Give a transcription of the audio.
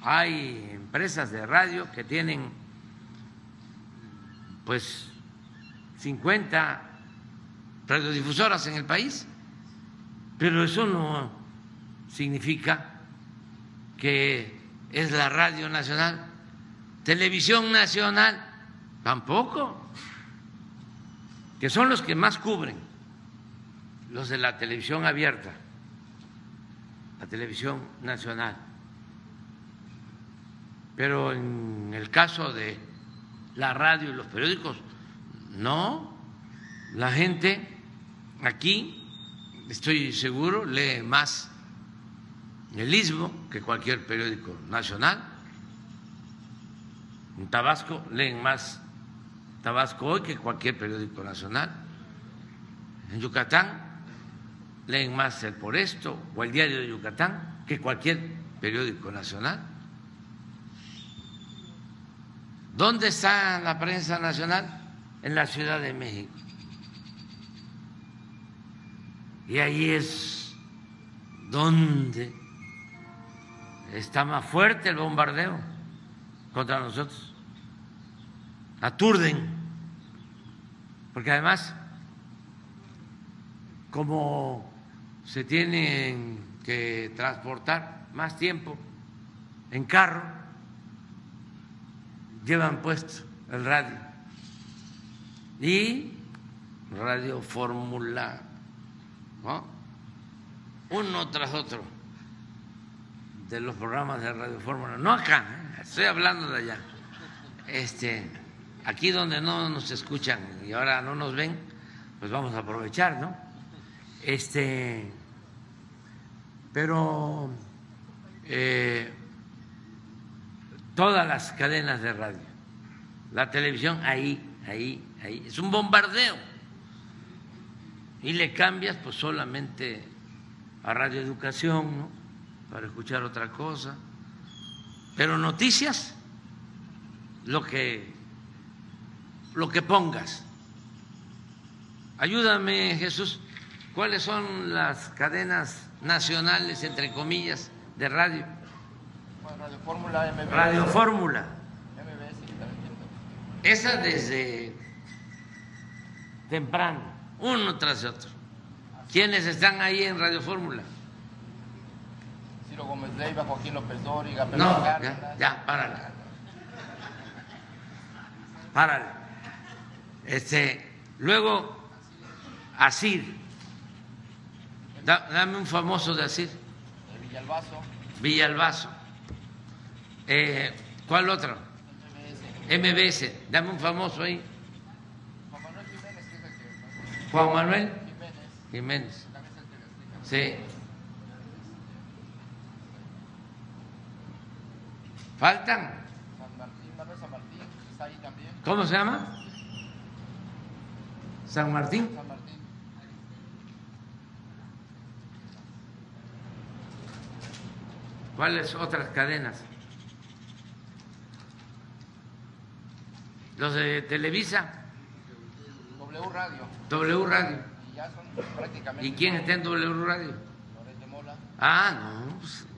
hay empresas de radio que tienen pues 50 radiodifusoras en el país, pero eso no significa que es la Radio Nacional. Televisión Nacional tampoco, que son los que más cubren, los de la televisión abierta, la Televisión Nacional. Pero en el caso de la radio y los periódicos, no. La gente aquí, estoy seguro, lee más El Istmo que cualquier periódico nacional. En Tabasco leen más Tabasco Hoy que cualquier periódico nacional. En Yucatán leen más El Por Esto o El Diario de Yucatán que cualquier periódico nacional. ¿Dónde está la prensa nacional? En la Ciudad de México. Y ahí es donde está más fuerte el bombardeo contra nosotros. Aturden, porque además, como se tienen que transportar más tiempo en carro, llevan puesto el radio y Radio Fórmula, ¿no? Uno tras otro de los programas de Radio Fórmula, no acá, estoy hablando de allá. Aquí donde no nos escuchan y ahora no nos ven, pues vamos a aprovechar, ¿no? Pero todas las cadenas de radio, la televisión, ahí, es un bombardeo. Y le cambias pues solamente a Radio Educación, ¿no? Para escuchar otra cosa. Pero noticias, lo que pongas. Ayúdame, Jesús, ¿cuáles son las cadenas nacionales, entre comillas, de radio? Radio Fórmula, MBS. Radio Fórmula. MBS, esa desde temprano, uno tras otro. ¿Quiénes están ahí en Radio Fórmula? Ciro Gómez Leiva, Joaquín López Dóriga, Pedro No, Cárdenas. ya, párale. Luego, Asir. Dame un famoso de Asir. Villalbazo. ¿Cuál otro? MBS. Dame un famoso ahí. Juan Manuel Jiménez. Sí. ¿Faltan? San Martín, está ahí también. ¿Cómo se llama? San Martín. San Martín. ¿Cuáles otras cadenas? Los de Televisa. W Radio. W Radio. Y ya son prácticamente. ¿Y quién está en W Radio? Loret de Mola. Ah, no, pues